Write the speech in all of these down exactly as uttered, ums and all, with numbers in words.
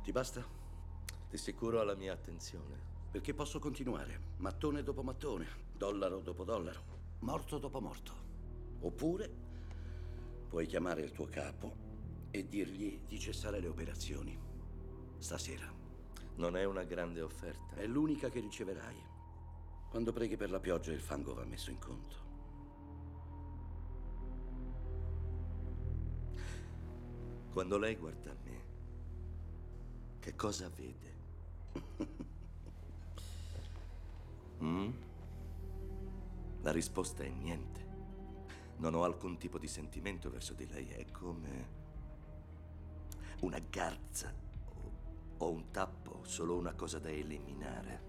Ti basta? Di sicuro ha la mia attenzione. Perché posso continuare, mattone dopo mattone, dollaro dopo dollaro, morto dopo morto. Oppure puoi chiamare il tuo capo e dirgli di cessare le operazioni. Stasera. Non è una grande offerta. È l'unica che riceverai. Quando preghi per la pioggia il fango va messo in conto. Quando lei guarda me, che cosa vede? mm? La risposta è niente. Non ho alcun tipo di sentimento verso di lei. È come una garza o, o un tappo, solo una cosa da eliminare.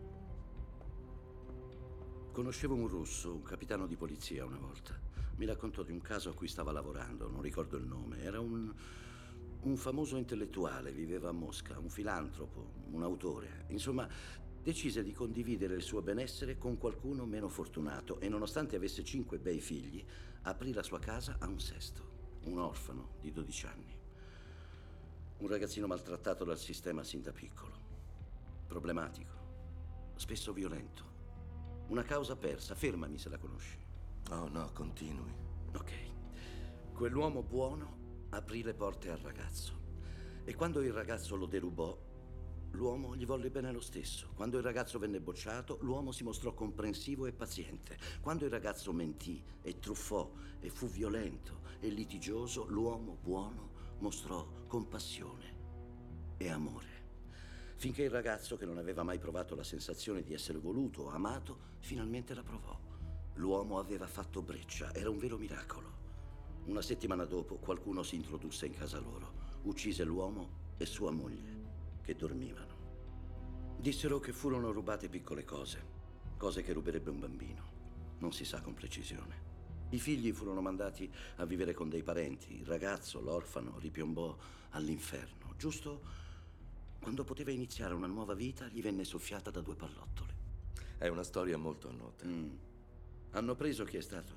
Conoscevo un russo, un capitano di polizia una volta. Mi raccontò di un caso a cui stava lavorando, non ricordo il nome. Era un, un famoso intellettuale, viveva a Mosca, un filantropo, un autore. Insomma, decise di condividere il suo benessere con qualcuno meno fortunato e nonostante avesse cinque bei figli, aprì la sua casa a un sesto, un orfano di dodici anni. Un ragazzino maltrattato dal sistema sin da piccolo, problematico, spesso violento. Una causa persa, fermami se la conosci. Oh no, continui. Ok. Quell'uomo buono aprì le porte al ragazzo e quando il ragazzo lo derubò, l'uomo gli volle bene lo stesso. Quando il ragazzo venne bocciato, l'uomo si mostrò comprensivo e paziente. Quando il ragazzo mentì e truffò e fu violento e litigioso, l'uomo buono mostrò compassione e amore. Finché il ragazzo, che non aveva mai provato la sensazione di essere voluto o amato, finalmente la provò. L'uomo aveva fatto breccia, era un vero miracolo. Una settimana dopo qualcuno si introdusse in casa loro, uccise l'uomo e sua moglie, che dormivano. Dissero che furono rubate piccole cose, cose che ruberebbe un bambino. Non si sa con precisione. I figli furono mandati a vivere con dei parenti. Il ragazzo, l'orfano, ripiombò all'inferno, giusto quando poteva iniziare una nuova vita, gli venne soffiata da due pallottole. È una storia molto nota. Mm. Hanno preso chi è stato?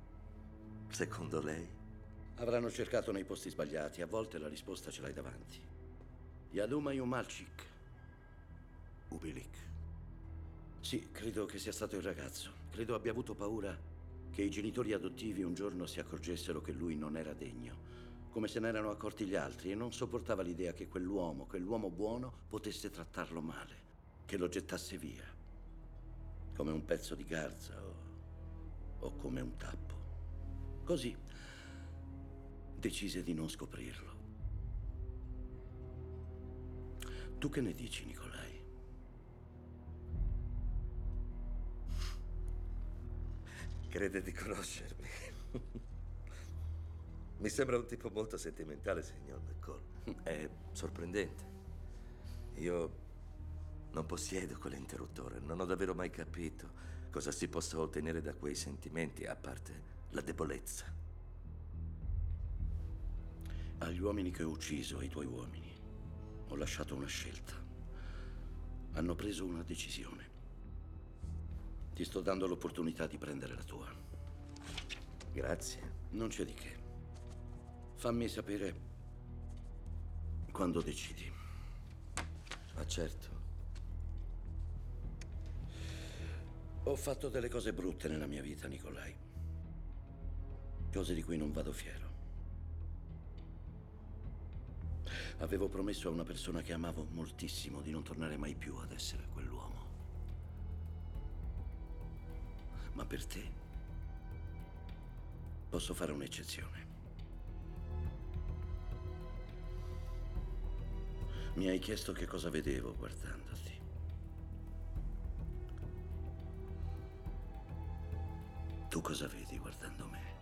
Secondo lei? Avranno cercato nei posti sbagliati. A volte la risposta ce l'hai davanti. Yaduma Yumalchik. Ubilik. Sì, credo che sia stato il ragazzo. Credo abbia avuto paura che i genitori adottivi un giorno si accorgessero che lui non era degno. Come se ne erano accorti gli altri, e non sopportava l'idea che quell'uomo, quell'uomo buono, potesse trattarlo male, che lo gettasse via, come un pezzo di garza o, o come un tappo. Così decise di non scoprirlo. Tu che ne dici, Nikolai? Crede di conoscermi. Mi sembra un tipo molto sentimentale, signor McCall. È sorprendente. Io non possiedo quell'interruttore. Non ho davvero mai capito cosa si possa ottenere da quei sentimenti, a parte la debolezza. Agli uomini che ho ucciso, ai tuoi uomini, ho lasciato una scelta. Hanno preso una decisione. Ti sto dando l'opportunità di prendere la tua. Grazie. Non c'è di che. Fammi sapere quando decidi. Ma certo. Ho fatto delle cose brutte nella mia vita, Nikolai. Cose di cui non vado fiero. Avevo promesso a una persona che amavo moltissimo di non tornare mai più ad essere quell'uomo. Ma per te posso fare un'eccezione. Mi hai chiesto che cosa vedevo guardandoti. Tu cosa vedi guardando me?